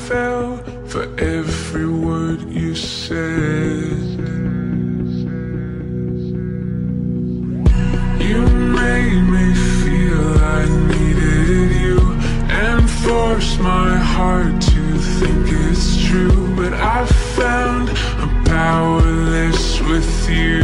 fell for every word you said. You made me feel I needed you, and forced my heart to think it's true. But I found I'm powerless with you.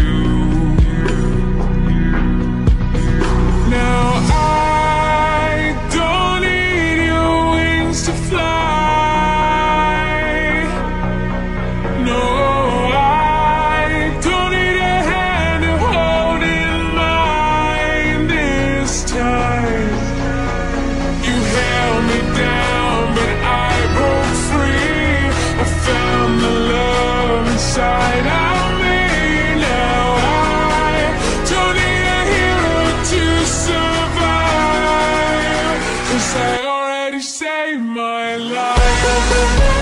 Now I don't need your wings to fly. No, I don't need a hand to hold in mine this time. You held me down, but I broke free. I found the love inside of me. Now I don't need a hero to survive, 'cause I already saved my life.